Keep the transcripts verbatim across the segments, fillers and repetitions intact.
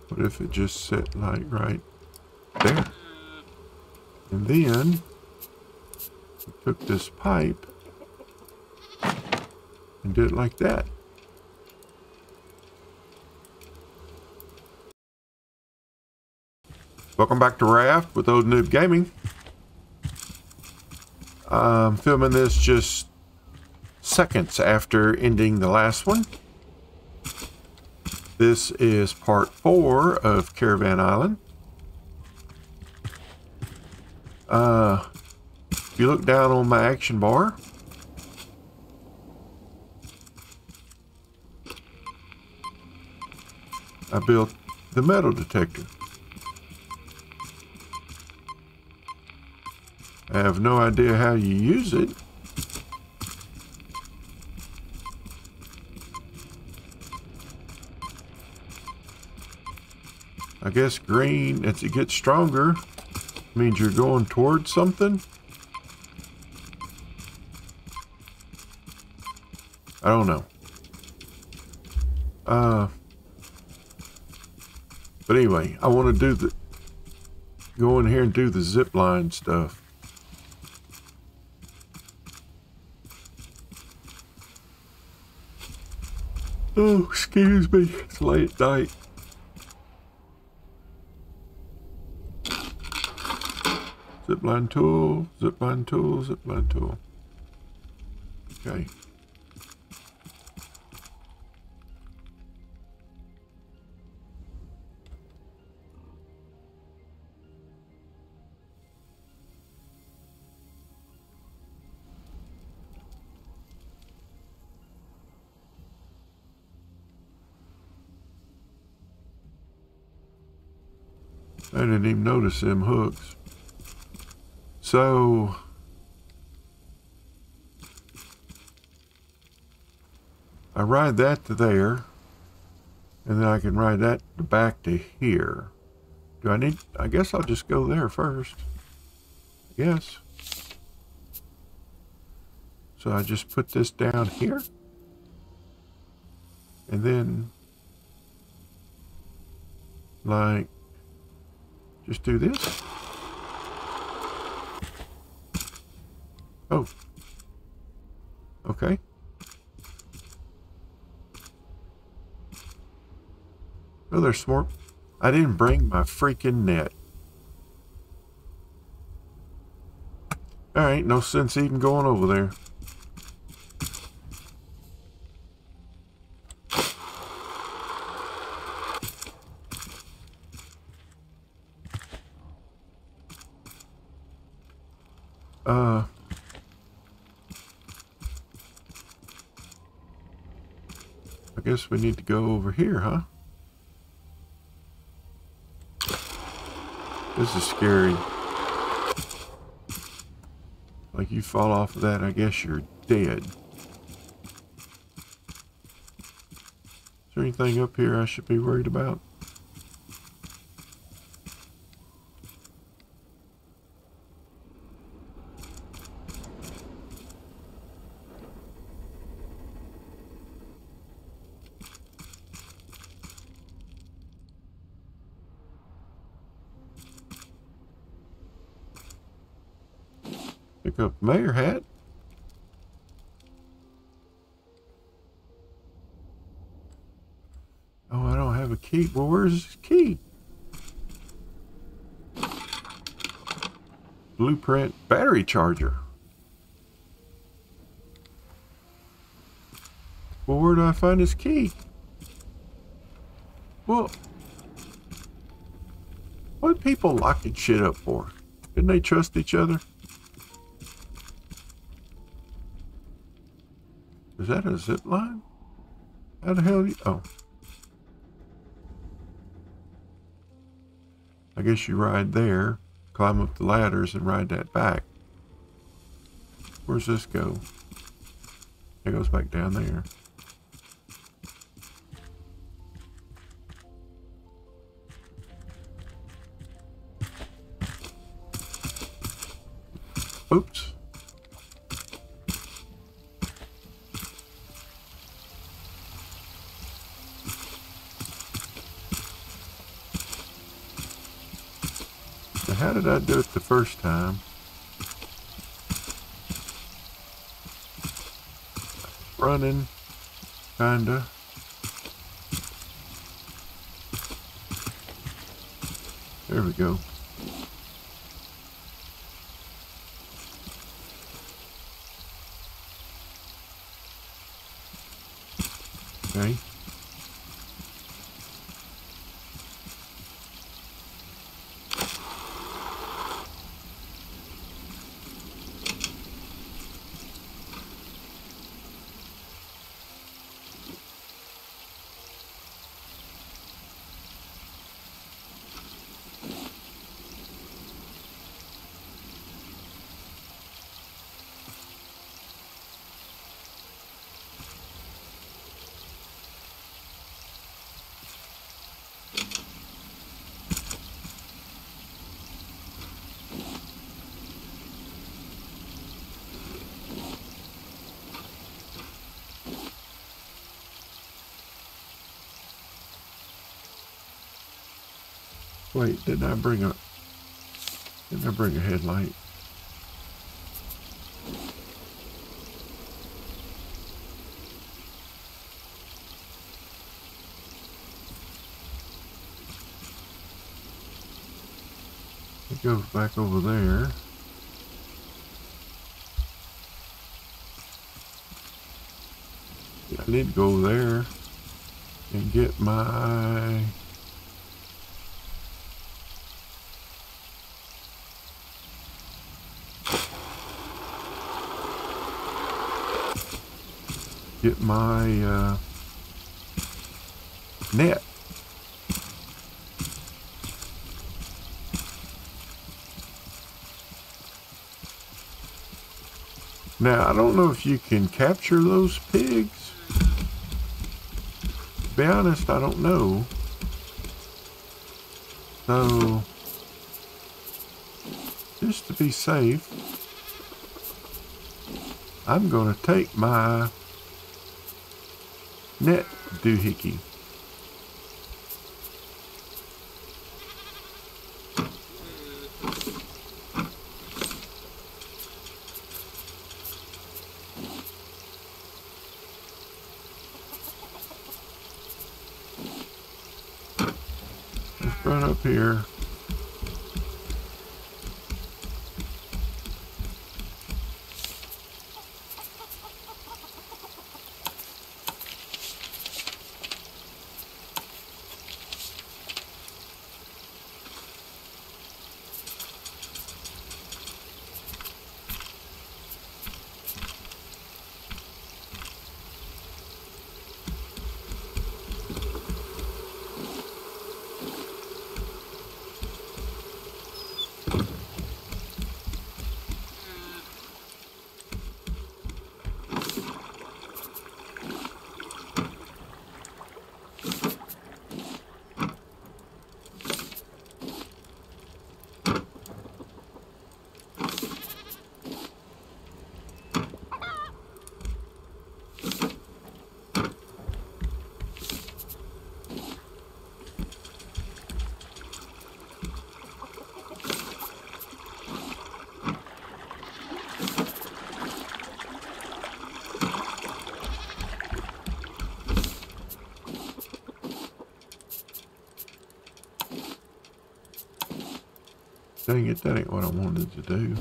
What if it just set like right there? And then we took this pipe and did it like that. Welcome back to Raft with Old Newb Gaming. I'm filming this just seconds after ending the last one. This is part four of Caravan Island. Uh, if you look down on my action bar, I built the metal detector. I have no idea how you use it. I guess green, as it gets stronger, means you're going towards something. I don't know. Uh, but anyway, I want to do the, go in here and do the zip line stuff. Oh, excuse me, it's late at night. Zipline tool, zipline tool, zipline tool. Okay. I didn't even notice them hooks. So I ride that to there, and then I can ride that back to here. Do I need, I guess I'll just go there first. Yes. So I just put this down here, and then like just do this. Oh. Okay. Oh, there's smart. I didn't bring my freaking net. Alright, no sense even going over there. Uh... I guess we need to go over here, huh? This is scary. Like you fall off of that, I guess you're dead. Is there anything up here I should be worried about? Pick up mayor hat. Oh, I don't have a key. Well, where's his key? Blueprint battery charger. Well, where do I find his key? Well, what people locking shit up for? Didn't they trust each other? Is that a zip line? How the hell do you... Oh. I guess you ride there, climb up the ladders, and ride that back. Where's this go? It goes back down there. Oops. Now, how did I do it the first time? Running, kinda. There we go. Okay. Wait, didn't I bring a, didn't I bring a headlight? It goes back over there. I need to go there and get my get my uh, net. Now, I don't know if you can capture those pigs. To be honest, I don't know. So, just to be safe, I'm going to take my net doohickey. Let's run up here. Dang it, that ain't what I wanted to do.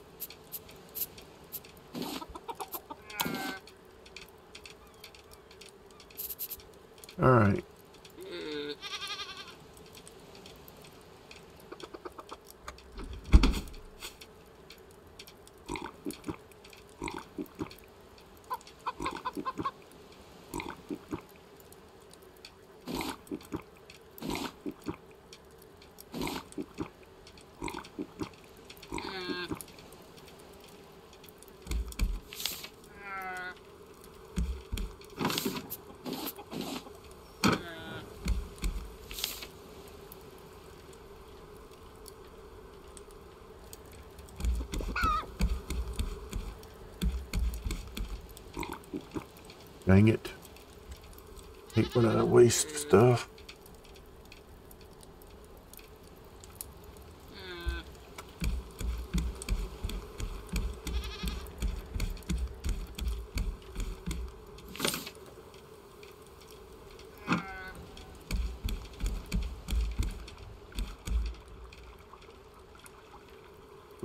All right. Dang it. Hate when I waste stuff.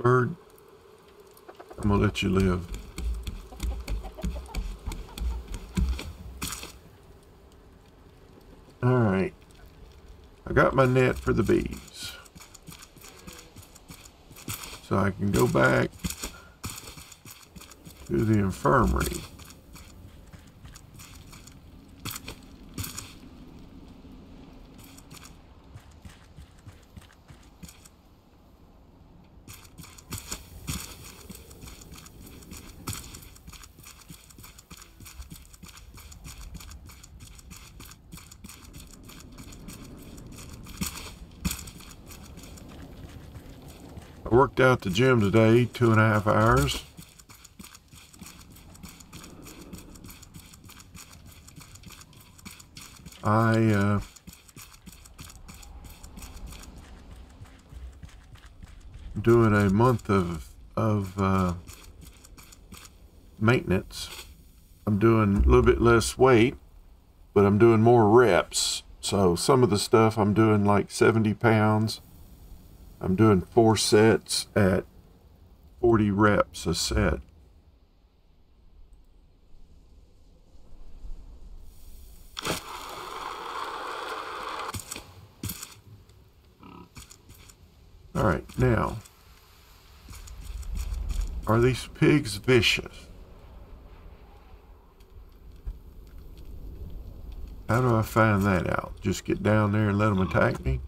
Bird, I'm gonna let you live. All right, I got my net for the bees, so I can go back to the infirmary. I worked out the gym today, two and a half hours. I uh, doing a month of of uh, maintenance. I'm doing a little bit less weight, but I'm doing more reps. So some of the stuff I'm doing like seventy pounds. I'm doing four sets at forty reps a set. All right, now, are these pigs vicious? How do I find that out? Just get down there and let them attack me?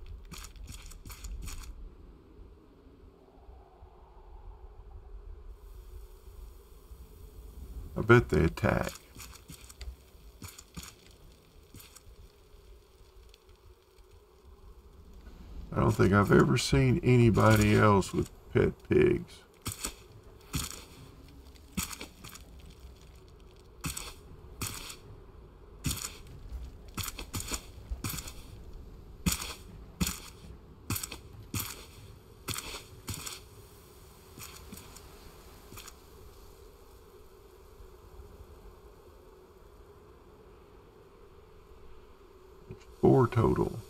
I bet they attack. I don't think I've ever seen anybody else with pet pigs. Four total.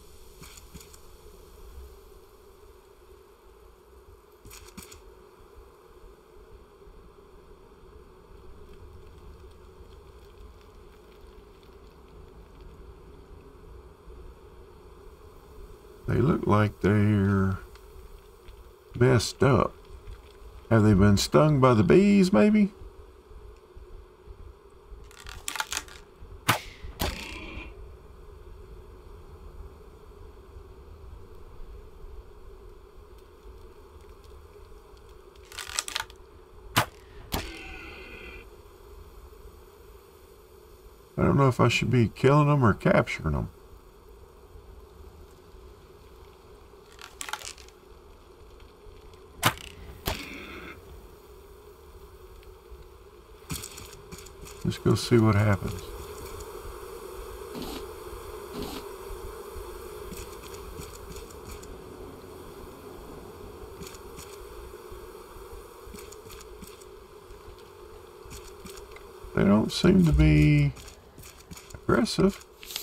They look like they're messed up. Have they been stung by the bees, maybe? I don't know if I should be killing them or capturing them. Let's go see what happens. They don't seem to be aggressive.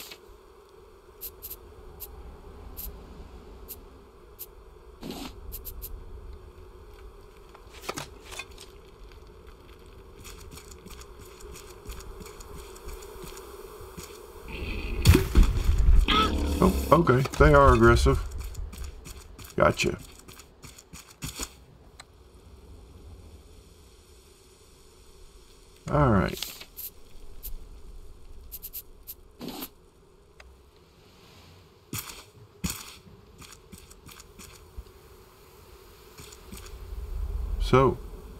Oh, okay. They are aggressive. Gotcha. All right. So,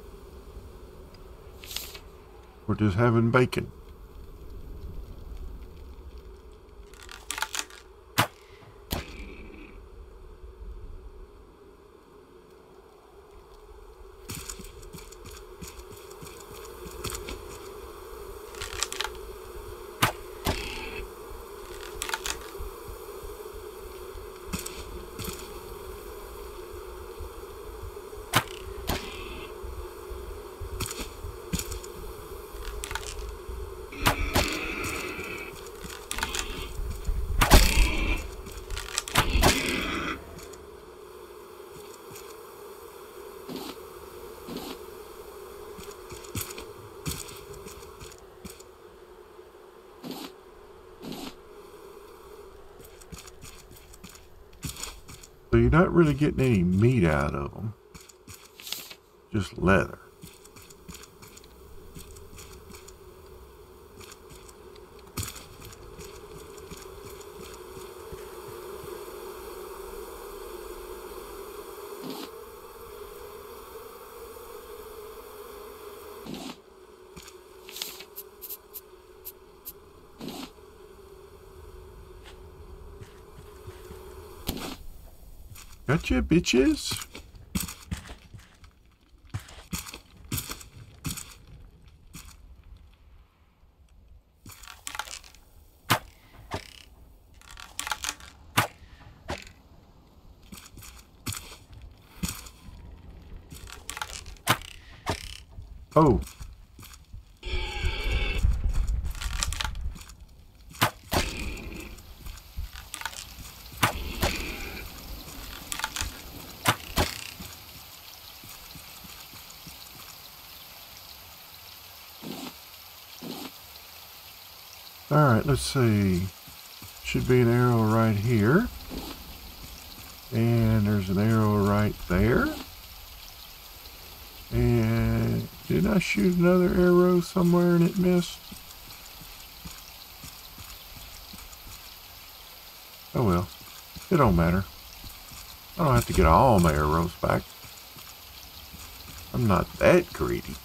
we're just having bacon. So you're not really getting any meat out of them. Just leather. Gotcha, bitches. Oh. Alright, let's see. Should be an arrow right here. And there's an arrow right there. And did I shoot another arrow somewhere and it missed? Oh well, it don't matter. I don't have to get all my arrows back. I'm not that greedy.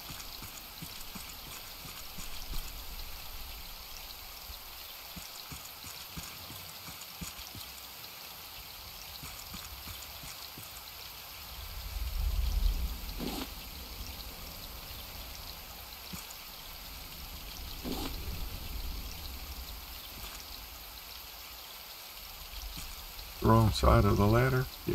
Wrong side of the ladder? Yeah.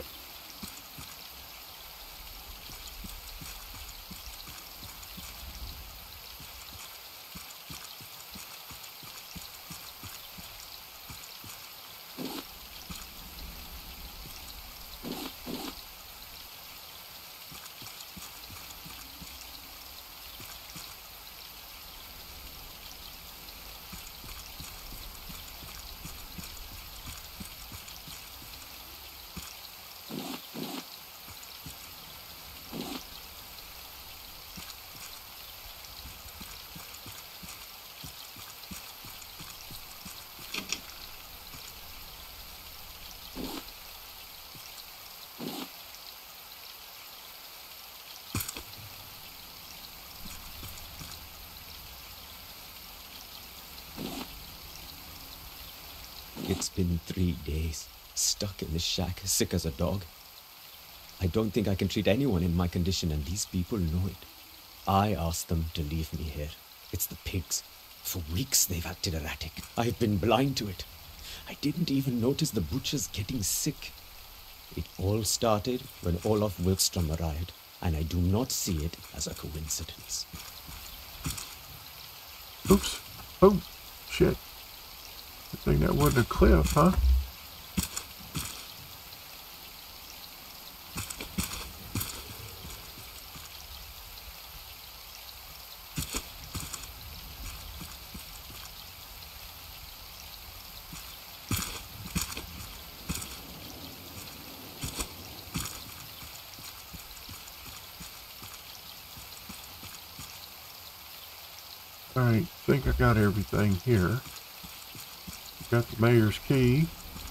It's been three days, stuck in this shack, sick as a dog. I don't think I can treat anyone in my condition, and these people know it. I asked them to leave me here. It's the pigs. For weeks they've acted erratic. I've been blind to it. I didn't even notice the butchers getting sick. It all started when Olaf Wilkstrom arrived, and I do not see it as a coincidence. Oops. Oh, shit. I think that wasn't a cliff, huh? Alright, I think I got everything here. Got the mayor's key.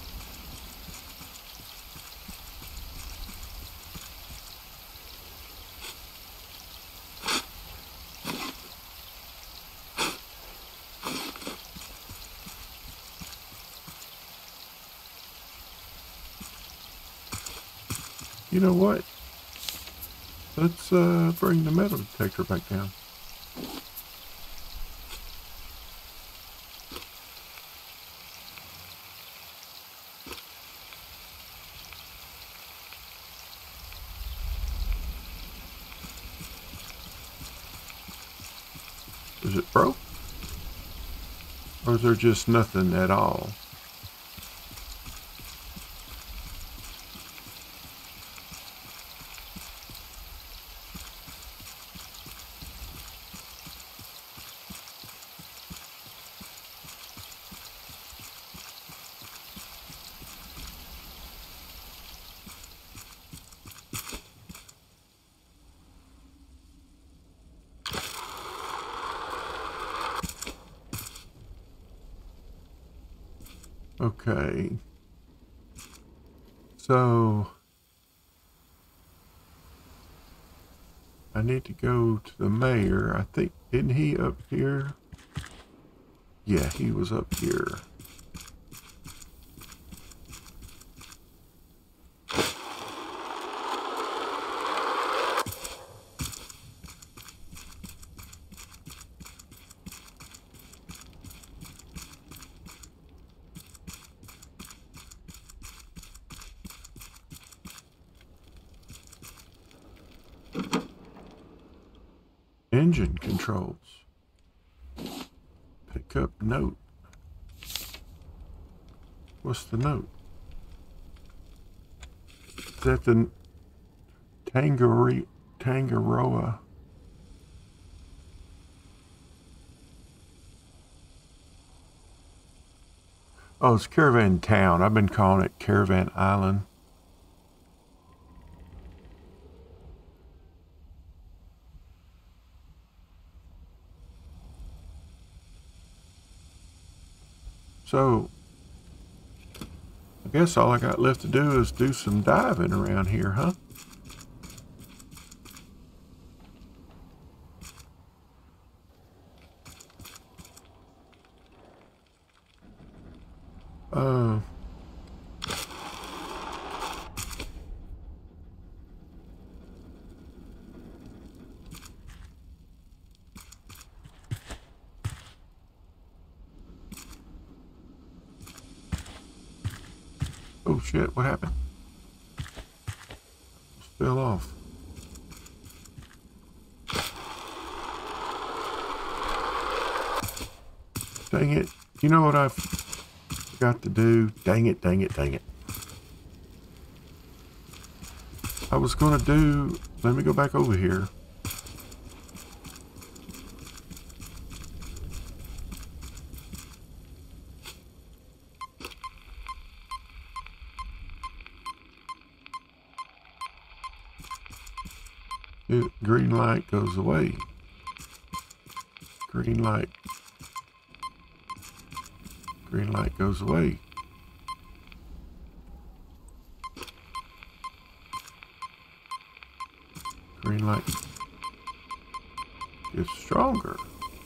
You know what? Let's uh, bring the metal detector back down. Is it broke? Or is there just nothing at all? Okay. So I need to go to the mayor. I think, isn't he up here? Yeah, he was up here. Engine controls. Pick up note. What's the note? Is that the Tangari Tangaroa? Oh, it's Caravan Town. I've been calling it Caravan Island. So, I guess all I got left to do is do some diving around here, huh? Uh... Oh shit, what happened? Just fell off. Dang it. You know what I've got to do? Dang it, dang it, dang it. I was gonna do, let me go back over here. It, green light goes away. Green light. Green light goes away. Green light gets stronger.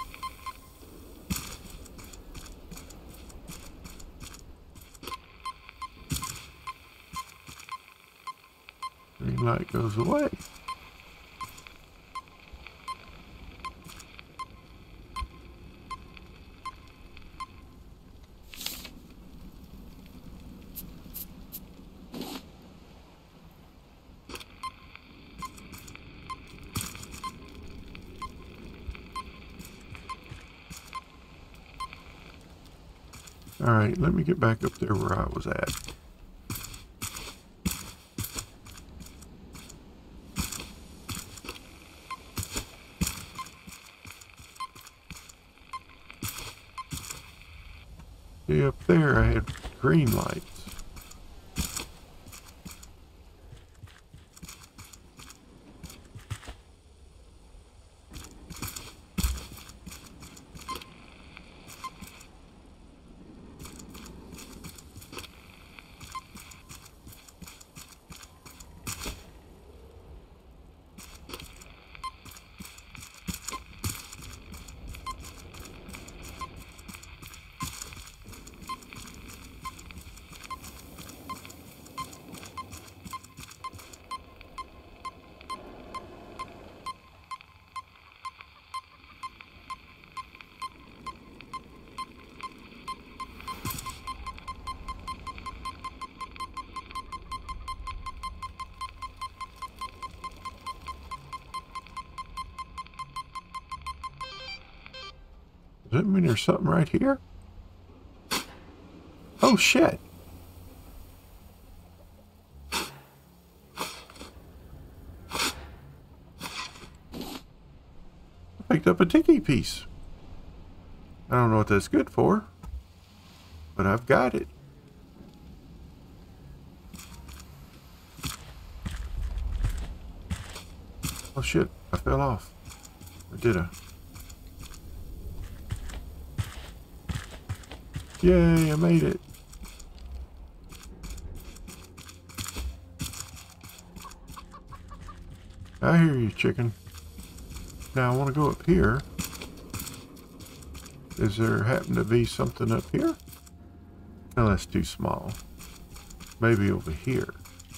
Green light goes away. All right, let me get back up there where I was at. See, up there I had green lights. Does that mean there's something right here? Oh shit! I picked up a tiki piece. I don't know what that's good for, but I've got it. Oh shit, I fell off. Or did I? Yay, I made it. I hear you, chicken. Now I want to go up here. Is there happen to be something up here? No, that's too small. Maybe over here.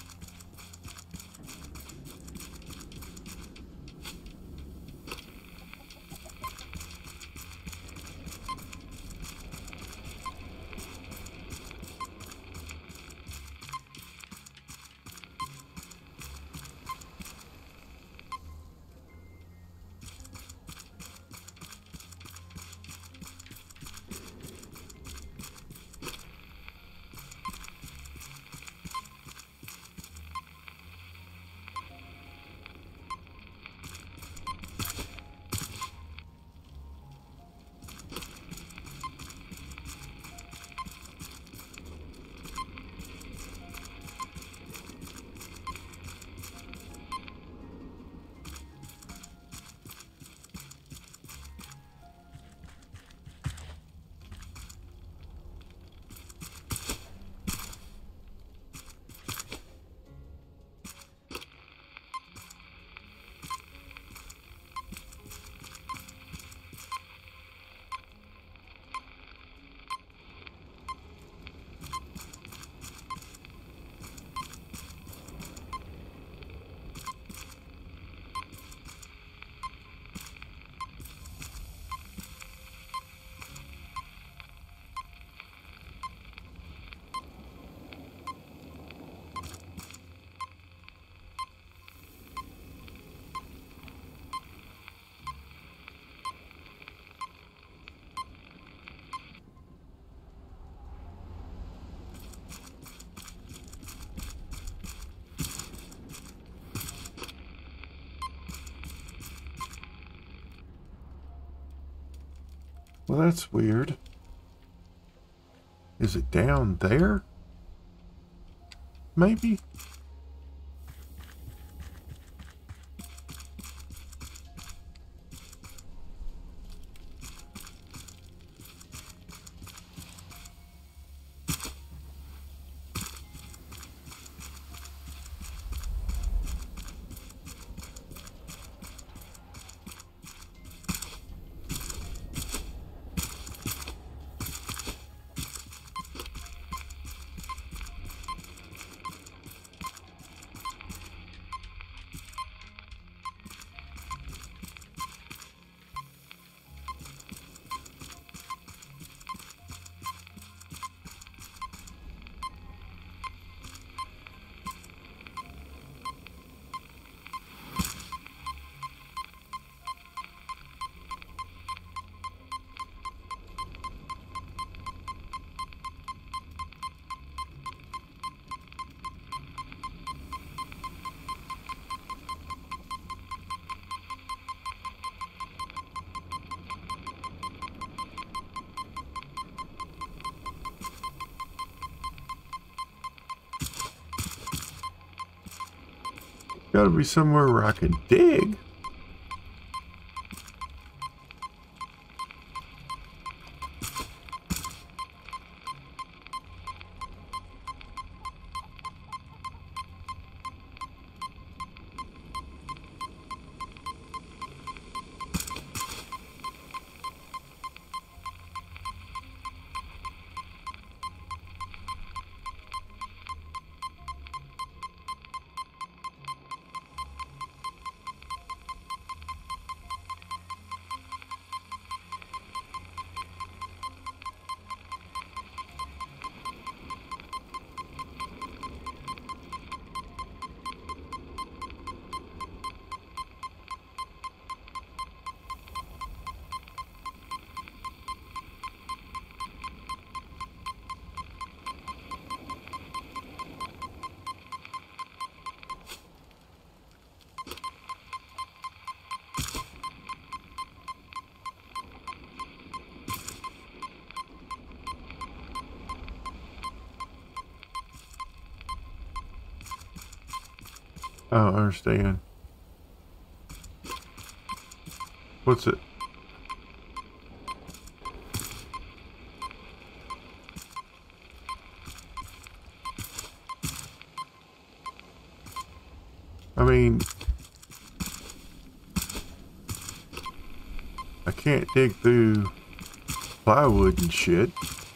Well, that's weird. Is it down there? Maybe? Gotta be somewhere where I can dig. I don't understand. What's it? I mean, I can't dig through plywood and shit.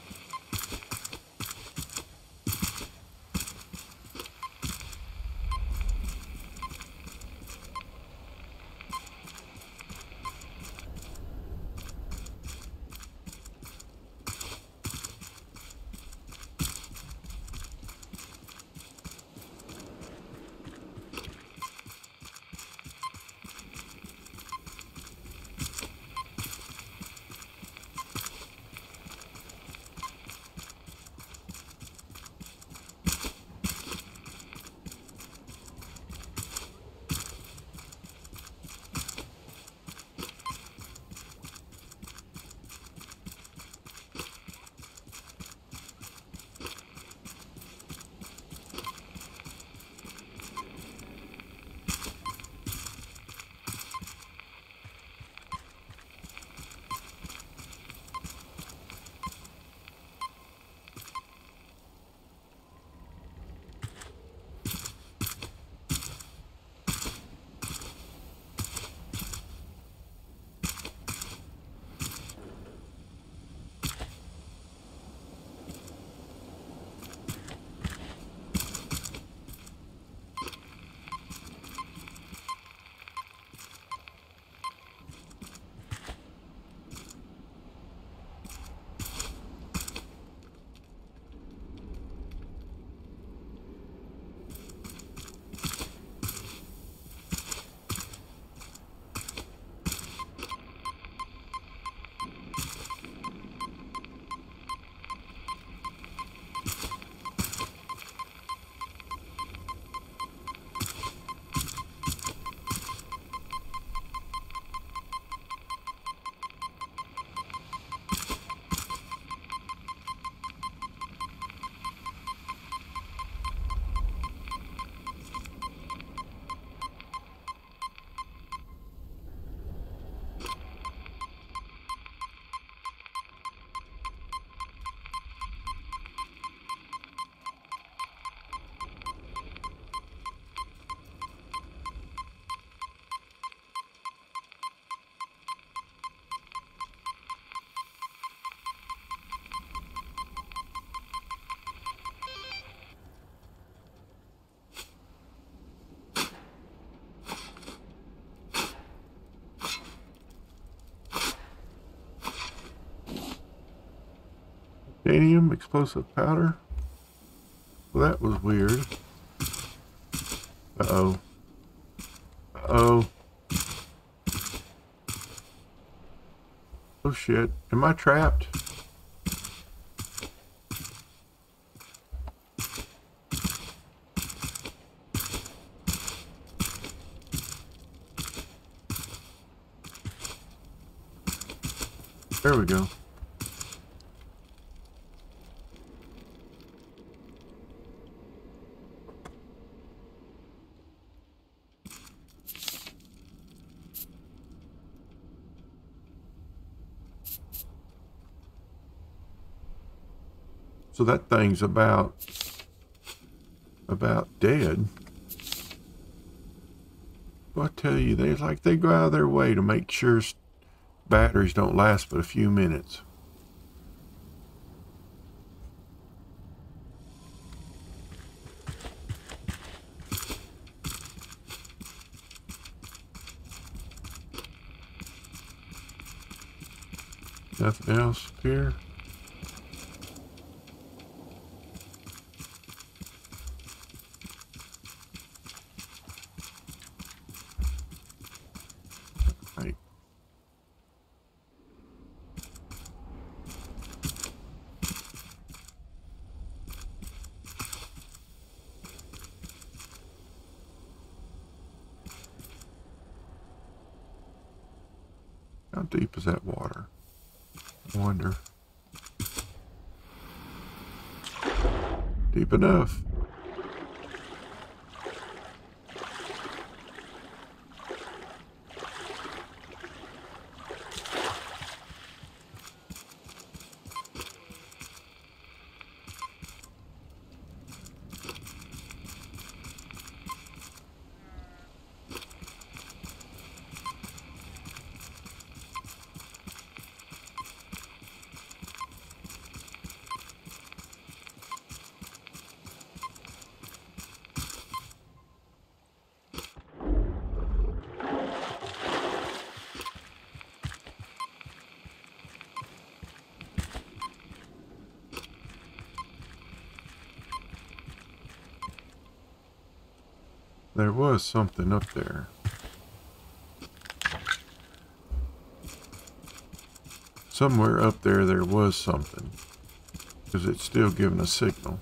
Titanium explosive powder. Well, that was weird. Uh-oh. Uh-oh. Oh shit. Am I trapped? There we go. So that thing's about about dead. Well, I tell you, they like they go out of their way to make sure batteries don't last but a few minutes. Nothing else here. Right. How deep is that water? I wonder. Deep enough. There was something up there. Somewhere up there there was something. Because it's still giving a signal.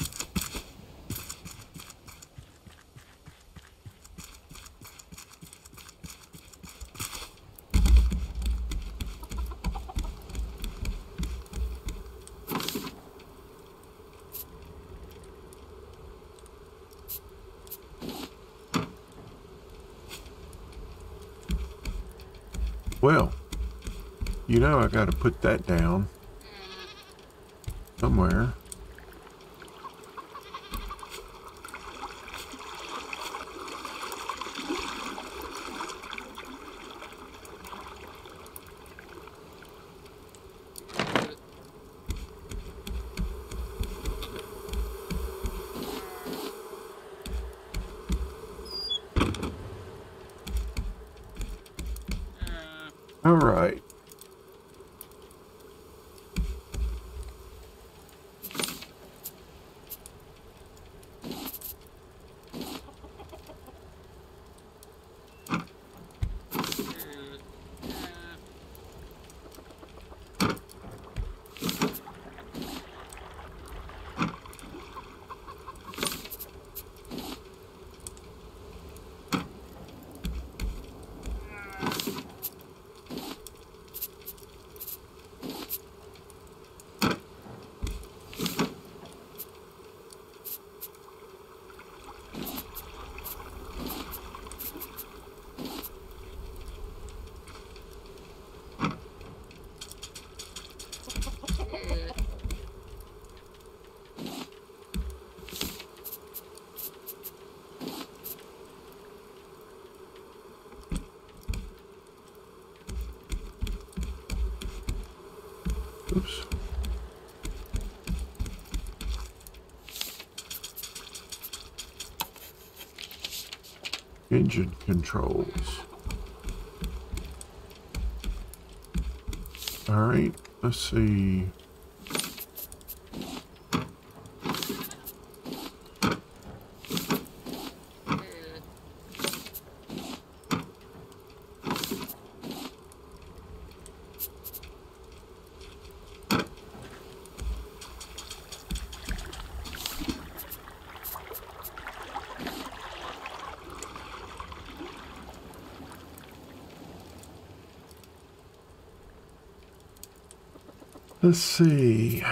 Well, you know I got to put that down somewhere. All right. Oops. Engine controls. All right, let's see. Let's see.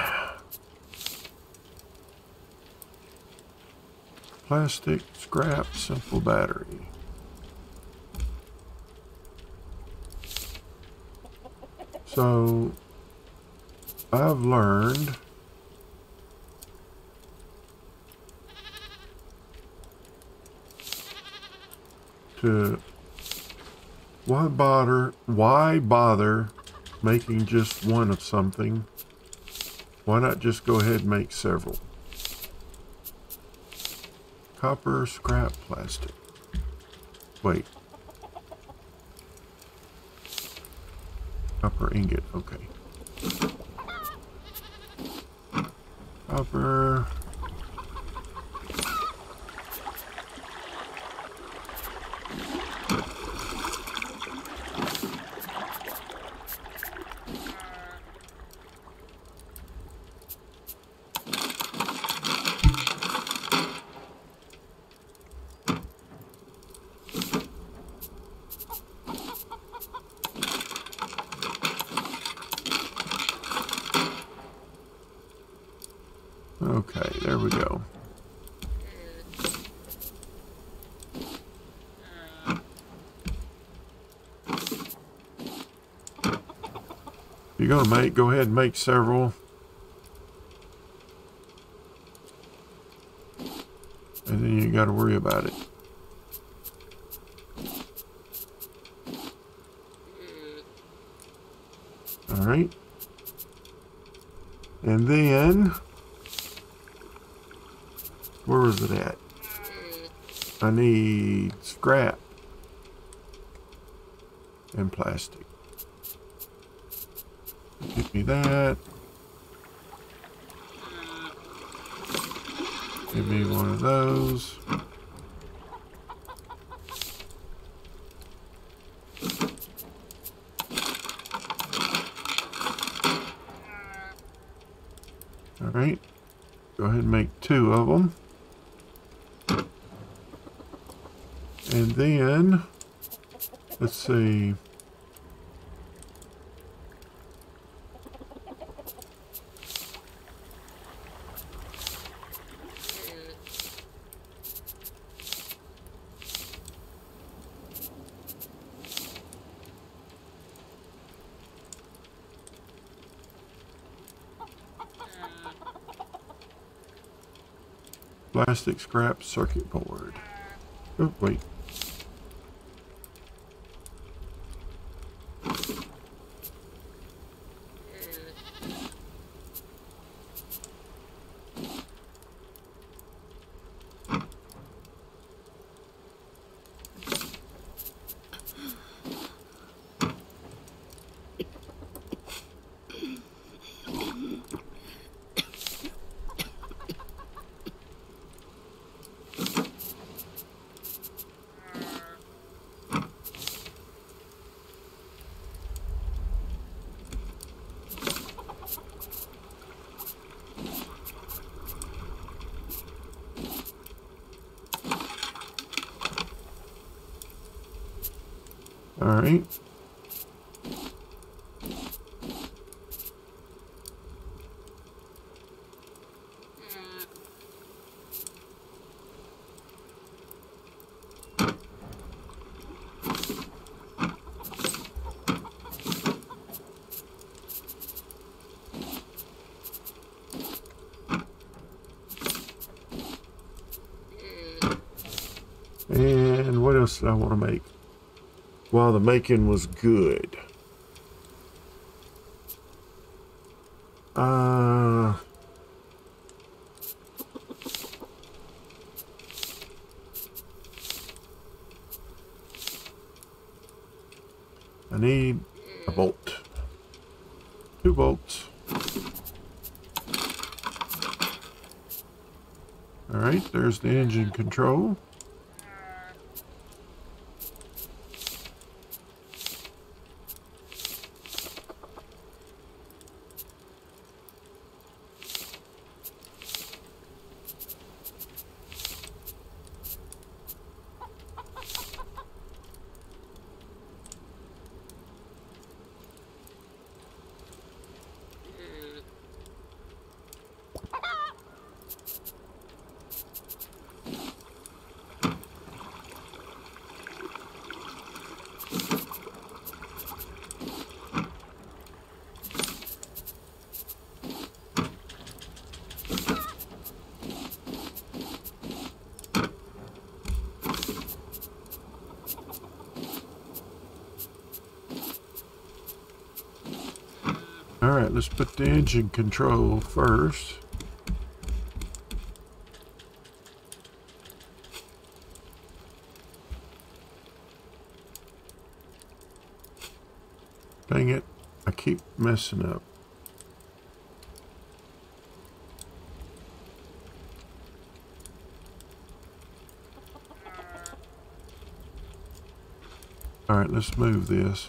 Plastic, scrap, simple battery. So I've learned to why bother why bother making just one of something? Why not just go ahead and make several? Copper, scrap, plastic. Wait. Copper ingot, okay. Copper. Okay, there we go. You're gonna make, go ahead and make several. And then you gotta worry about it. All right. And then, where was it at? I need scrap and plastic. Give me that. Give me one of those. Alright. Go ahead and make two of them. And then, let's see. Plastic scrap circuit board. Oh, wait. All right. And what else did I want to make? While the making was good. Uh, I need a bolt. Two bolts. All right, there's the engine control. All right, let's put the engine control first. Dang it, I keep messing up. All right, let's move this.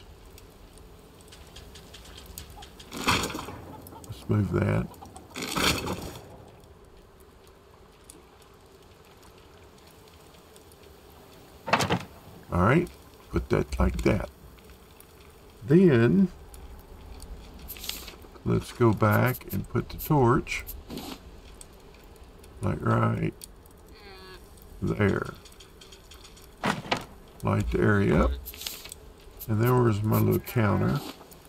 Move that. All right, put that like that. Then let's go back and put the torch like right there. Light the area up. And then where's my little counter?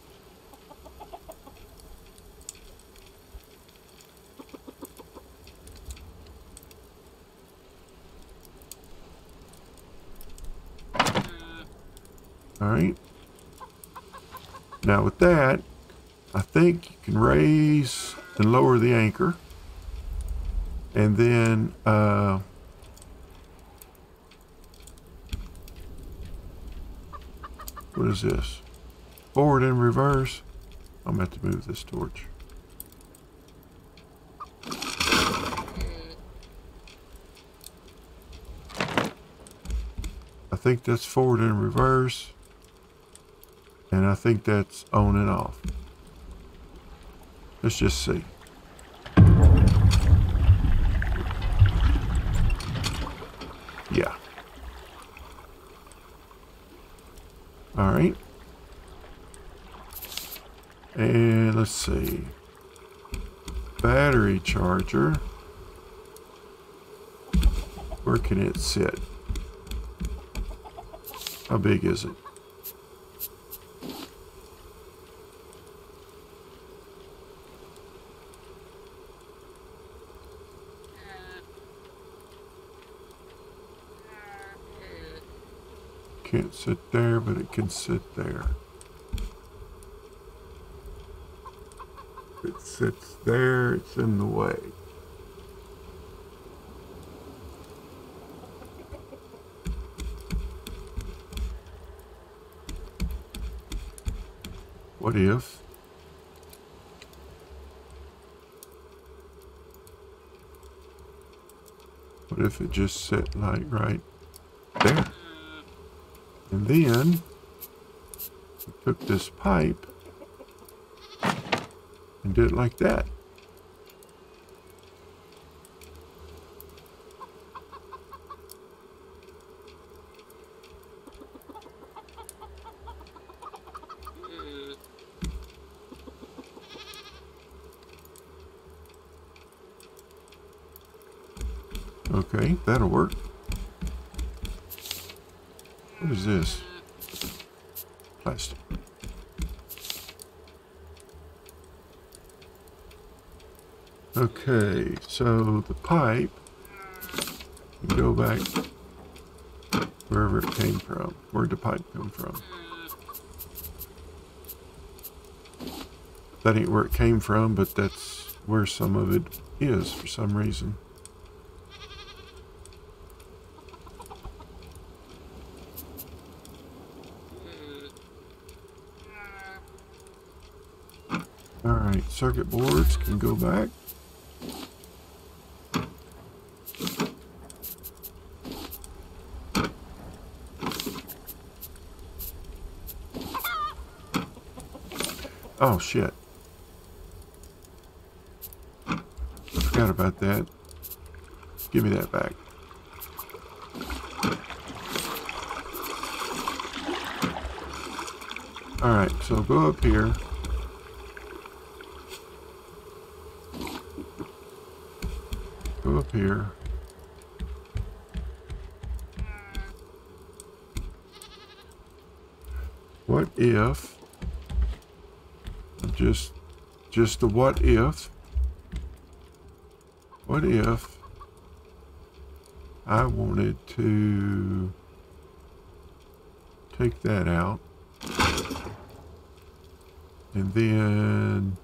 All right. Now with that, I think you can raise and lower the anchor. And then, uh, what is this? Forward and reverse. I'm going to have to move this torch. I think that's forward and reverse. And I think that's on and off. Let's just see. Yeah. All right. And let's see. Battery charger. Where can it sit? How big is it? Can't sit there, but it can sit there. If it sits there, it's in the way. What if? What if it just sat like right there? And then we took this pipe and did it like that. Okay, that'll work. What is this? Plastic. Okay, so the pipe can go back wherever it came from. Where'd the pipe come from? That ain't where it came from, but that's where some of it is for some reason. Alright, circuit boards can go back. Oh shit. I forgot about that. Give me that back. Alright, so go up here. Go up here. What if, just, just a what if, what if I wanted to take that out and then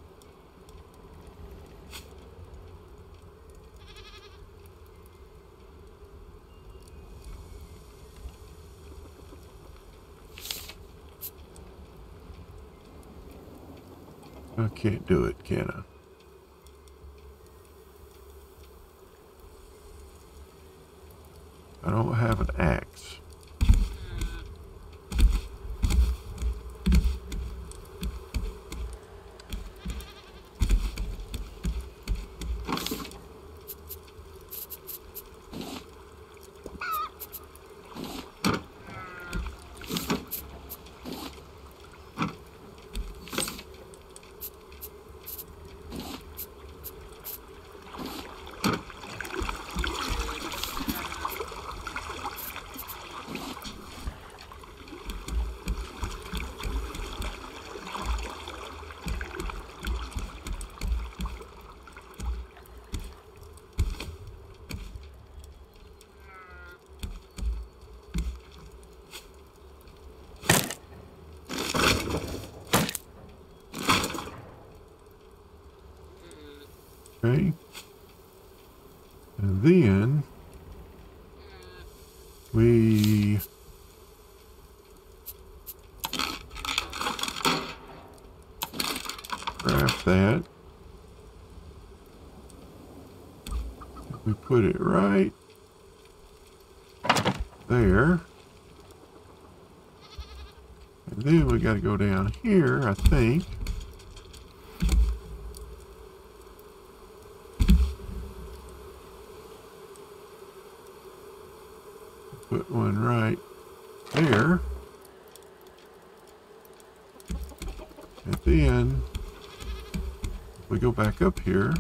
I can't do it, can I? I don't have an axe. Okay, and then we craft that. We put it right there. And then we got to go down here, I think. Put one right there. And then we go back up here.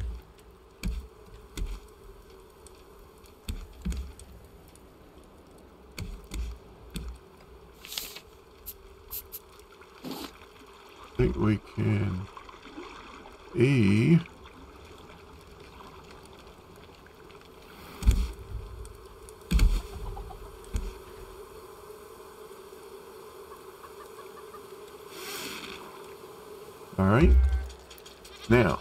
I think we can E. All right. Now,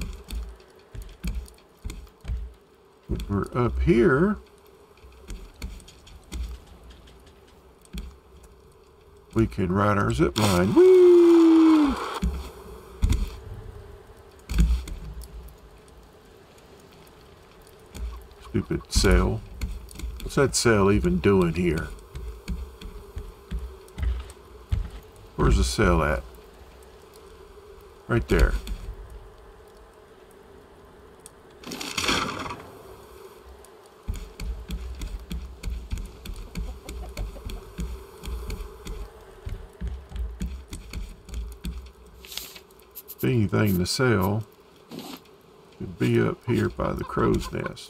when we're up here, we can ride our zip line. Whee! Stupid sail. What's that sail even doing here? Where's the sail at? Right there. If anything, the sail could be up here by the crow's nest.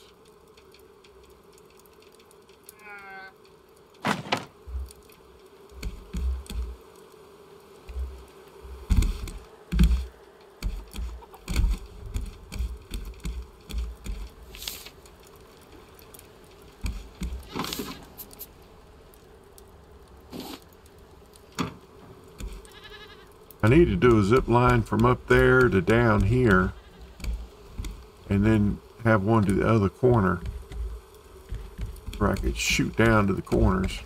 I need to do a zip line from up there to down here and then have one to the other corner where I could shoot down to the corners.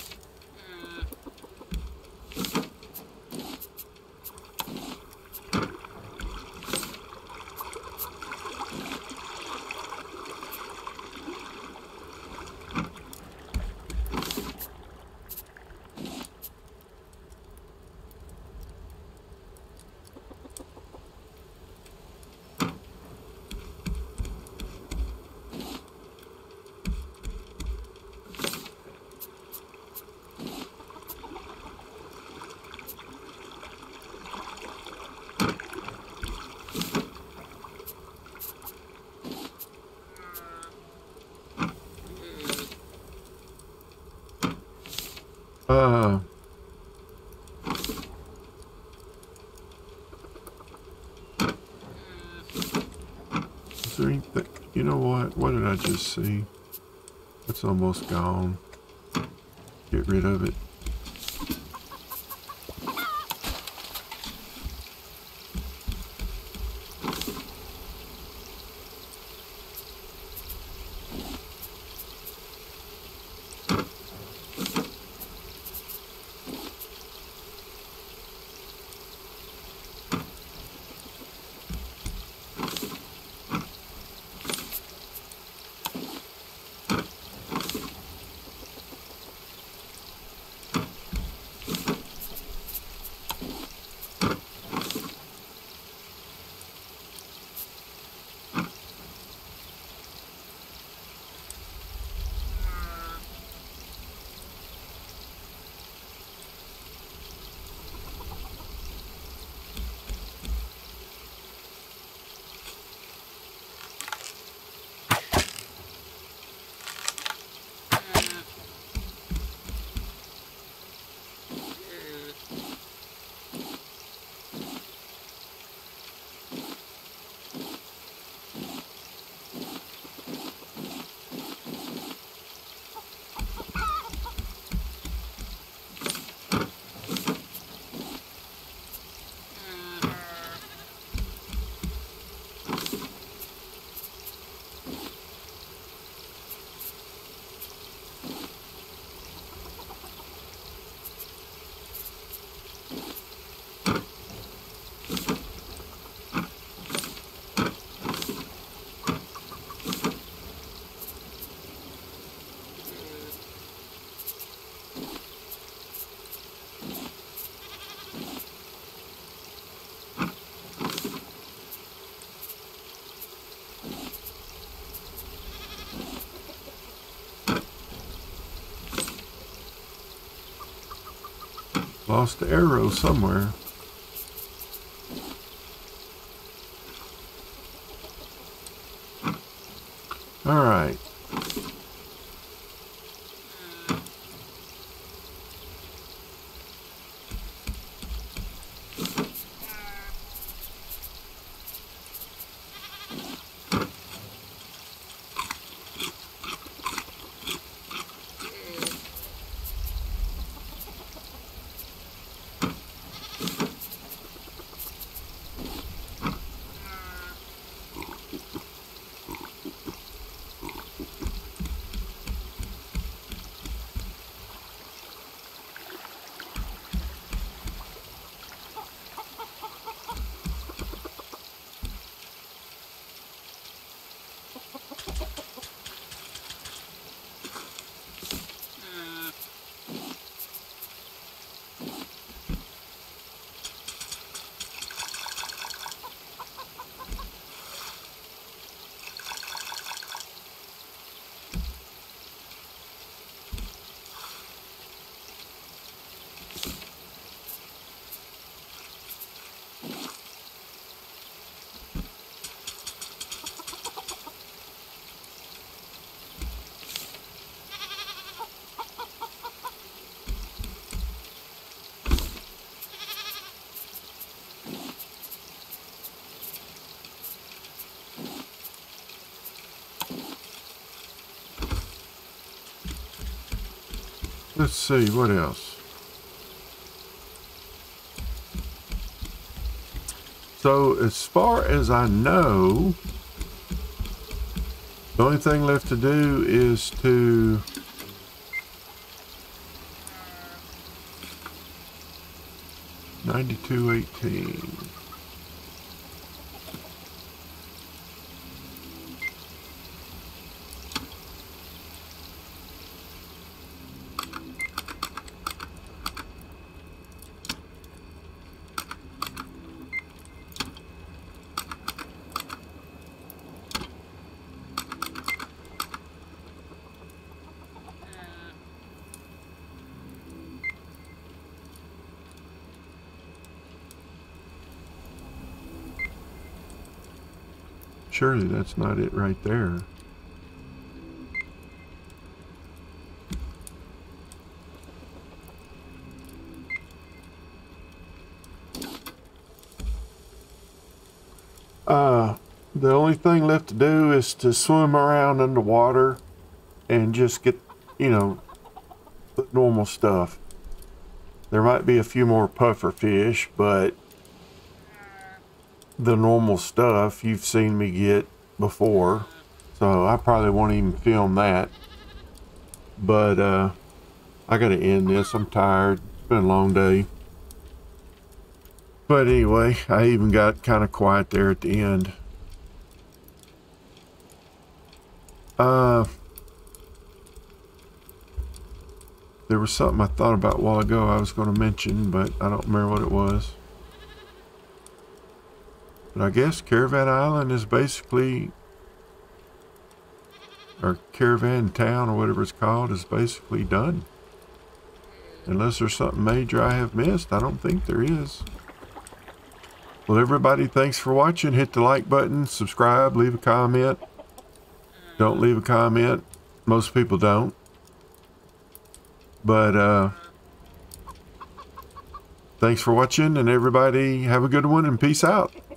Uh, is there anything, you know what, what did I just see? It's almost gone. Get rid of it. Lost the arrow somewhere. All right. Let's see, what else? So, as far as I know, the only thing left to do is to ninety-two eighteen. Surely that's not it right there. Uh, the only thing left to do is to swim around underwater and just get, you know, the normal stuff. There might be a few more puffer fish, but the normal stuff you've seen me get before, so I probably won't even film that. But uh, I gotta end this. I'm tired. It's been a long day. But anyway, I even got kind of quiet there at the end. Uh, there was something I thought about a while ago I was going to mention, but I don't remember what it was. But I guess Caravan Island is basically, or Caravan Town or whatever it's called, is basically done. Unless there's something major I have missed. I don't think there is. Well, everybody, thanks for watching. Hit the like button, subscribe, leave a comment. Don't leave a comment. Most people don't. But, uh, thanks for watching, and everybody have a good one, and peace out.